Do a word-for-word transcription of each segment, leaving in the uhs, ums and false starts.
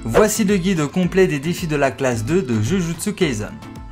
Voici le guide complet des défis de la classe deux de Jujutsu Kaisen.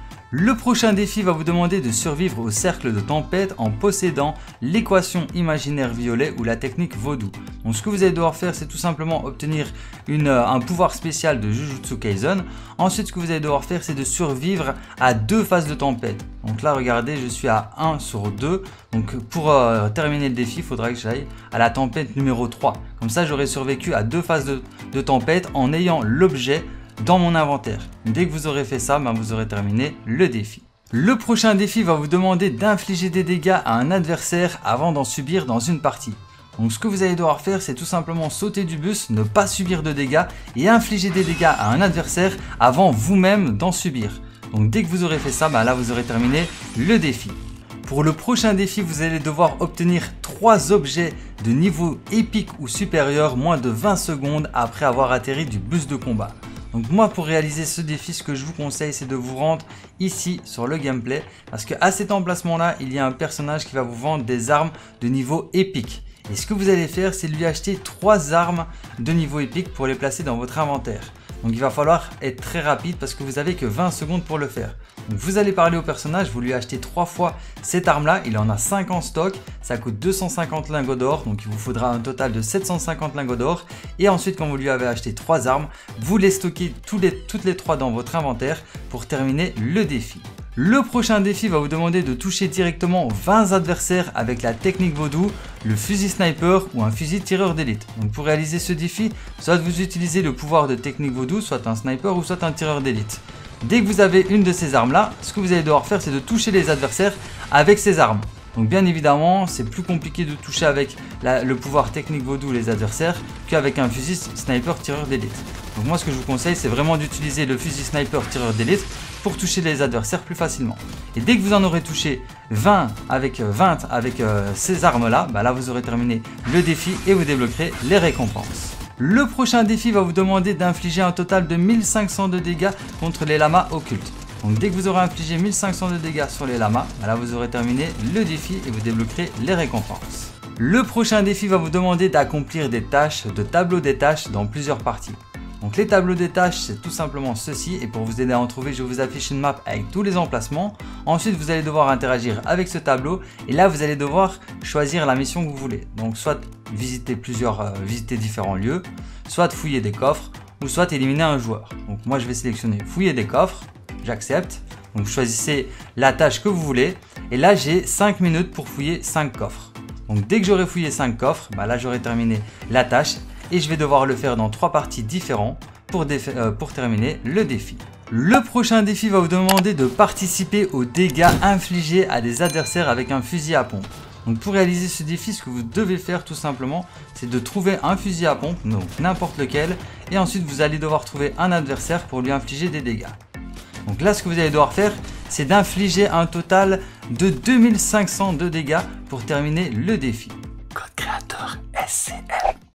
Le prochain défi va vous demander de survivre au cercle de tempête en possédant l'équation imaginaire violet ou la technique vaudou. Donc ce que vous allez devoir faire, c'est tout simplement obtenir une, un pouvoir spécial de Jujutsu Kaisen. Ensuite, ce que vous allez devoir faire, c'est de survivre à deux phases de tempête. Donc là, regardez, je suis à un sur deux. Donc pour euh, terminer le défi, il faudra que j'aille à la tempête numéro trois. Comme ça, j'aurai survécu à deux phases de, de tempête en ayant l'objet dans mon inventaire. Dès que vous aurez fait ça, ben vous aurez terminé le défi. Le prochain défi va vous demander d'infliger des dégâts à un adversaire avant d'en subir dans une partie. Donc ce que vous allez devoir faire, c'est tout simplement sauter du bus, ne pas subir de dégâts et infliger des dégâts à un adversaire avant vous-même d'en subir. Donc dès que vous aurez fait ça, ben là vous aurez terminé le défi. Pour le prochain défi, vous allez devoir obtenir trois objets de niveau épique ou supérieur moins de vingt secondes après avoir atterri du bus de combat. Donc moi, pour réaliser ce défi, ce que je vous conseille, c'est de vous rendre ici sur le gameplay, parce qu'à cet emplacement là, il y a un personnage qui va vous vendre des armes de niveau épique. Et ce que vous allez faire, c'est lui acheter trois armes de niveau épique pour les placer dans votre inventaire. Donc il va falloir être très rapide parce que vous n'avez que vingt secondes pour le faire. Donc vous allez parler au personnage, vous lui achetez trois fois cette arme là, il en a cinq en stock, ça coûte deux cent cinquante lingots d'or, donc il vous faudra un total de sept cent cinquante lingots d'or. Et ensuite, quand vous lui avez acheté trois armes, vous les stockez tous les, toutes les trois dans votre inventaire pour terminer le défi. Le prochain défi va vous demander de toucher directement vingt adversaires avec la technique vaudou, le fusil sniper ou un fusil tireur d'élite. Donc pour réaliser ce défi, soit vous utilisez le pouvoir de technique vaudou, soit un sniper ou soit un tireur d'élite. Dès que vous avez une de ces armes là, ce que vous allez devoir faire, c'est de toucher les adversaires avec ces armes. Donc bien évidemment, c'est plus compliqué de toucher avec la, le pouvoir technique vaudou les adversaires qu'avec un fusil sniper tireur d'élite. Donc moi, ce que je vous conseille, c'est vraiment d'utiliser le fusil sniper tireur d'élite pour toucher les adversaires plus facilement. Et dès que vous en aurez touché vingt avec, vingt avec euh, ces armes là, bah là vous aurez terminé le défi et vous débloquerez les récompenses. Le prochain défi va vous demander d'infliger un total de mille cinq cents de dégâts contre les lamas occultes. Donc dès que vous aurez infligé mille cinq cents de dégâts sur les lamas, bah là vous aurez terminé le défi et vous débloquerez les récompenses. Le prochain défi va vous demander d'accomplir des tâches de tableau des tâches dans plusieurs parties. Donc les tableaux des tâches, c'est tout simplement ceci, et pour vous aider à en trouver, je vous affiche une map avec tous les emplacements. Ensuite, vous allez devoir interagir avec ce tableau et là, vous allez devoir choisir la mission que vous voulez. Donc soit visiter plusieurs, euh, visiter différents lieux, soit fouiller des coffres ou soit éliminer un joueur. Donc moi, je vais sélectionner fouiller des coffres, j'accepte. Donc vous choisissez la tâche que vous voulez et là, j'ai cinq minutes pour fouiller cinq coffres. Donc dès que j'aurai fouillé cinq coffres, bah là, j'aurai terminé la tâche. Et je vais devoir le faire dans trois parties différentes pour, euh, pour terminer le défi. Le prochain défi va vous demander de participer aux dégâts infligés à des adversaires avec un fusil à pompe. Donc pour réaliser ce défi, ce que vous devez faire tout simplement, c'est de trouver un fusil à pompe, donc n'importe lequel, et ensuite vous allez devoir trouver un adversaire pour lui infliger des dégâts. Donc là, ce que vous allez devoir faire, c'est d'infliger un total de deux mille cinq cents de dégâts pour terminer le défi. Code créateur S C L.